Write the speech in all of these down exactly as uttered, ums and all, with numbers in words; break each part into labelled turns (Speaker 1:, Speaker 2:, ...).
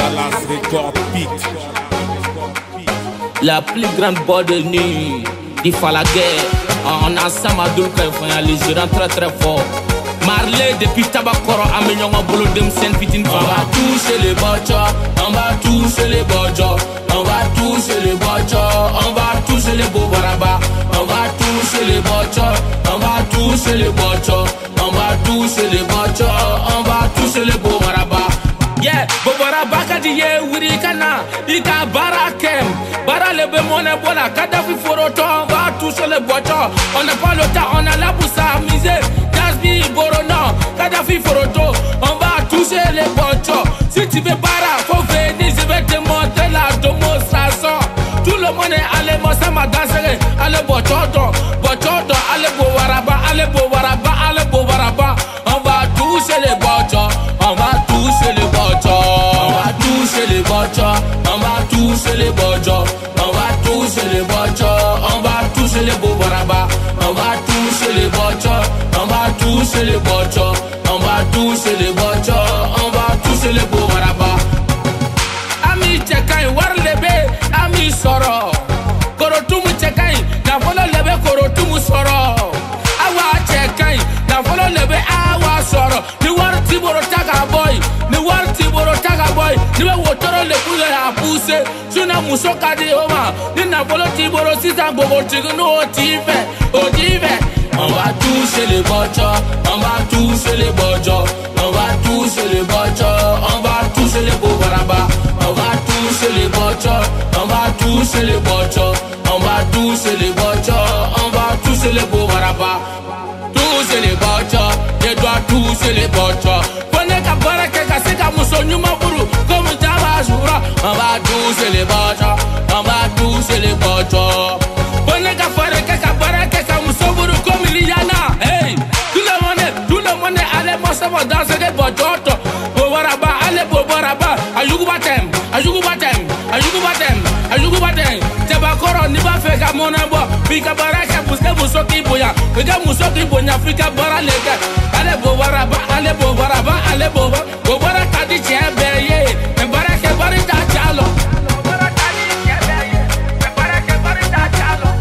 Speaker 1: Dallas Record Beat.
Speaker 2: La plus grande boîte de nuit, il faut la guerre. On a Samadou Kaifanya, les gérants très très fort. Marley depuis Tabakoro, Amignon en boulot de M'sen Pitin. On va toucher les bochos, on va toucher les bochos, on va toucher les bochos, on va toucher les bobaraba, on va toucher les bochos, on va toucher les bochos, on va toucher les bochos, on va toucher les bobaraba. Yeah, bobaraba kadiye wiri kana, ika barakem, bara lebe mone bola, kadafi foroto, on va toucher les bochos. On n'a pas le temps, on a la pour s'amuser. Jasbi Borono, Kadhafi Foroto, on va toucher les bochos. Si tu veux bara, faut venir, je vais te montrer la démonstration. Tout le monde est allé, moi ça m'a dansé. Allez bochoto, bochoto, allez bobaraba, allez bobaraba, allez bobaraba. On va toucher les bochos, on va toucher les bochos, on va toucher les bochos, on va toucher les bochos, on va toucher les bochos, on va toucher les bobaraba, on va toucher les bochos, on va toucher les bochos, on va toucher les bochos, on va toucher les bobaraba. Ami chekai war lebe, ami soro. Korotumu chekai, na volo lebe korotumu soro. Awa chekai, na volo lebe awa soro. Ni war tiboro taga boy, ni war tiboro taga boy. Ni we wotoro le pule ha puse, suna musoka di oma. Ni na volo tiboro sisa gogo tigno otive, otive. On va toucher les bochos, on va toucher les bochos, on va toucher les bochos, on va toucher les bobaraba, on va toucher les bochos, on va toucher les bochos, on va toucher les bochos, on va toucher les bobaraba. Toucher les bochos, je dois toucher les bochos. Prenez qu'à boire quelqu'un, c'est qu'à mousson, nous m'avoue, comme Java Joura. On va toucher les bochos, on va toucher les bochos. Prenez qu'à boire quelqu'un, boire quelqu'un, mousson, comme Liliana. Hey, tout le monde, tout le monde, allez, moi, ça va danser des bochotos. Bobaraba, allez, bobaraba. Ayugu batem, ayugu batem, ayugu batem, ayugu batem. Tabakoro, ni ba feka monabo. Fika baraka, puske musoki boya. Fika musoki boya, fika bara lega. Allez, bobaraba, allez, bobaraba, allez, boba. Bobaraka di chebeye. Me baraka barita chalo. Bobaraka di chebeye. Me baraka barita chalo.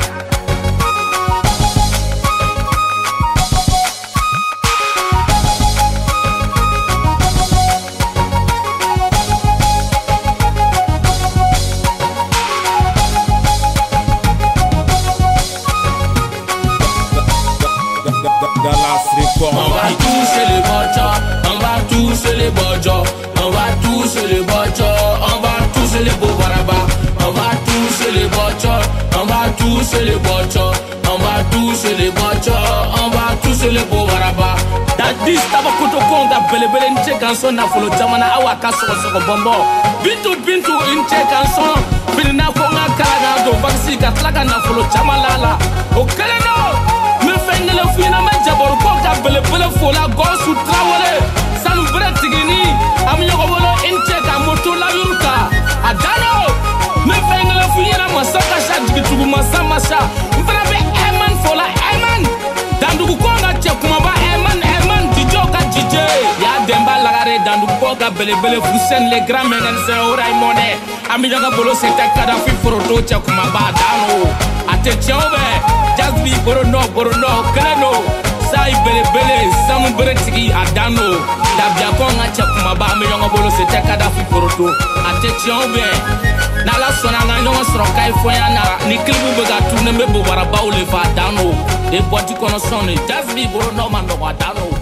Speaker 1: Dallas Record.
Speaker 2: On va toucher les bochos, on va toucher les bochos, on va toucher les bochos, on va toucher les bobaraba, on va toucher les bochos, on va toucher les bochos, on va toucher les bochos, on va toucher les bobaraba. Dadis taba kuto konga belebele nche kanson na folo jamana awa kasoko soko bombo. Bintu bintu nche kanson, binina konga kala do vaksi katlaka na folo jamalala. Okele no. Le fina ma jabor ko ka bele bele fola go su trawole sanu bre tigini am yogo wolo inte ka moto la yurka adano me fenga le fina ma saka sha digi tugu ma sama sha mbra be eman fola eman dandu ko nga che kuma ba eman eman dijo ka dije ya demba lagare dandu ko ka bele bele fusen les grands menen se oray moné am yogo bolo se ta kada fi foroto che kuma ba dano ate chobe Jasbi Borono, Borono, Kalano, Sai Bele Bele, Samu Beretigi, Adano, Dabiakonga Chapumaba, Mionga Bolo, Setaka Dafi Poroto, Atechombe, Nala Sonanga, no Srokai Foyana, Nikilbu Begatu, Nemebo Barabao, Leva Dano, the Boticono Sonny, Jasbi Borono, Mano, Adano.